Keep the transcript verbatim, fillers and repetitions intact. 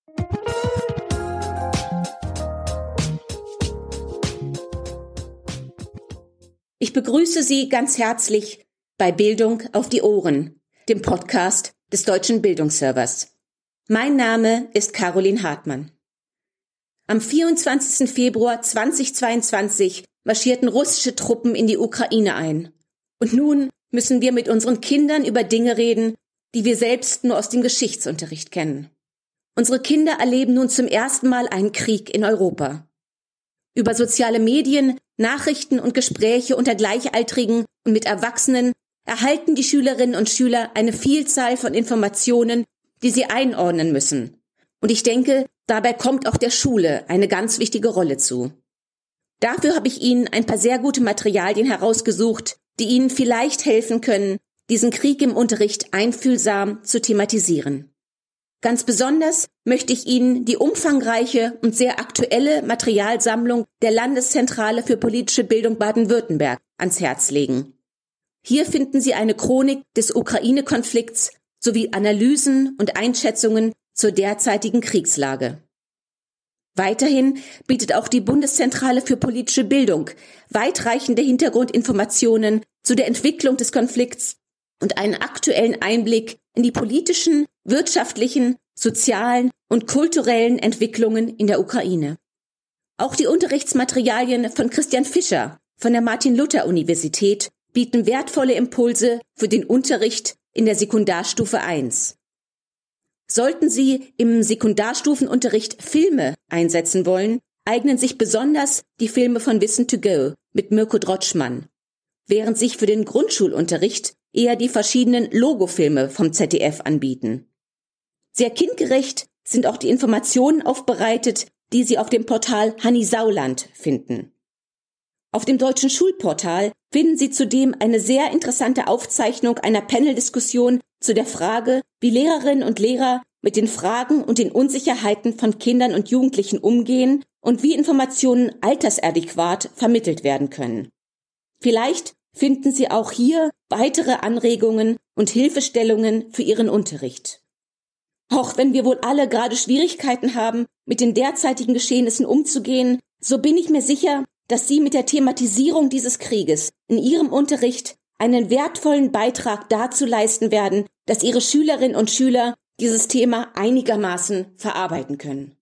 Ich begrüße Sie ganz herzlich bei Bildung auf die Ohren, dem Podcast des Deutschen Bildungsservers. Mein Name ist Caroline Hartmann. Am vierundzwanzigsten Februar zweitausendzweiundzwanzig marschierten russische Truppen in die Ukraine ein. Und nun müssen wir mit unseren Kindern über Dinge reden, die wir selbst nur aus dem Geschichtsunterricht kennen. Unsere Kinder erleben nun zum ersten Mal einen Krieg in Europa. Über soziale Medien, Nachrichten und Gespräche unter Gleichaltrigen und mit Erwachsenen erhalten die Schülerinnen und Schüler eine Vielzahl von Informationen, die sie einordnen müssen. Und ich denke, dabei kommt auch der Schule eine ganz wichtige Rolle zu. Dafür habe ich Ihnen ein paar sehr gute Materialien herausgesucht, die Ihnen vielleicht helfen können, diesen Krieg im Unterricht einfühlsam zu thematisieren. Ganz besonders möchte ich Ihnen die umfangreiche und sehr aktuelle Materialsammlung der Landeszentrale für politische Bildung Baden-Württemberg ans Herz legen. Hier finden Sie eine Chronik des Ukraine-Konflikts sowie Analysen und Einschätzungen zur derzeitigen Kriegslage. Weiterhin bietet auch die Bundeszentrale für politische Bildung weitreichende Hintergrundinformationen zu der Entwicklung des Konflikts und einen aktuellen Einblick in die politischen, wirtschaftlichen, sozialen und kulturellen Entwicklungen in der Ukraine. Auch die Unterrichtsmaterialien von Christian Fischer von der Martin-Luther-Universität bieten wertvolle Impulse für den Unterricht in der Sekundarstufe eins. Sollten Sie im Sekundarstufenunterricht Filme einsetzen wollen, eignen sich besonders die Filme von Wissen to go mit Mirko Drotschmann, während sich für den Grundschulunterricht eher die verschiedenen Logofilme vom Z D F anbieten. Sehr kindgerecht sind auch die Informationen aufbereitet, die Sie auf dem Portal Hanni Sauland finden. Auf dem deutschen Schulportal finden Sie zudem eine sehr interessante Aufzeichnung einer Paneldiskussion zu der Frage, wie Lehrerinnen und Lehrer mit den Fragen und den Unsicherheiten von Kindern und Jugendlichen umgehen und wie Informationen altersadäquat vermittelt werden können. Vielleicht finden Sie auch hier weitere Anregungen und Hilfestellungen für Ihren Unterricht. Auch wenn wir wohl alle gerade Schwierigkeiten haben, mit den derzeitigen Geschehnissen umzugehen, so bin ich mir sicher, dass Sie mit der Thematisierung dieses Krieges in Ihrem Unterricht einen wertvollen Beitrag dazu leisten werden, dass Ihre Schülerinnen und Schüler dieses Thema einigermaßen verarbeiten können.